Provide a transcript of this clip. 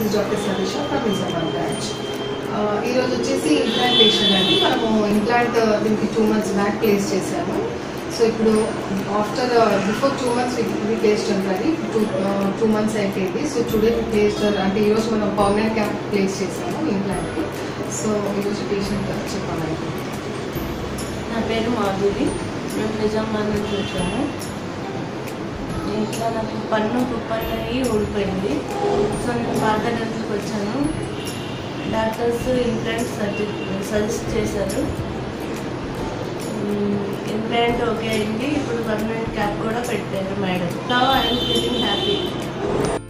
is Dr. Salisha from Hyderabad branch. ఈరోజు వచ్చేసి implantation అండి. మనము ఇంప్లాంట్ దీనికి 2 months బ్యాక్ ప్లేస్ చేశాము. సో ఇప్పుడు after before 2 months we placed already. 2 months అయిపోయింది. సో టుడే we placed అంటే ఈరోజు మనం పర్మనెంట్ క్యాప్ ప్లేస్ చేసాము ఇంప్లాంట్కి. సో ఈరోజు పేషెంట్ చెప్పాలండి. నా పేరు మాధురి. మేము నిజామాబాద్ నుంచి వచ్చాము. ఇట్లా నాకు పన్ను కుప్పన్నయ్యి ఊడిపోయింది. సో నేను పార్థ డెంటల్కి వచ్చాను. డాక్టర్స్ ఇంప్లాంట్ సజెస్ట్ చేశారు. ఇంప్లాంట్ ఓకే అయింది. ఇప్పుడు పర్మనెంట్ క్యాప్ కూడా పెట్టారు madam. Now I'm feeling happy.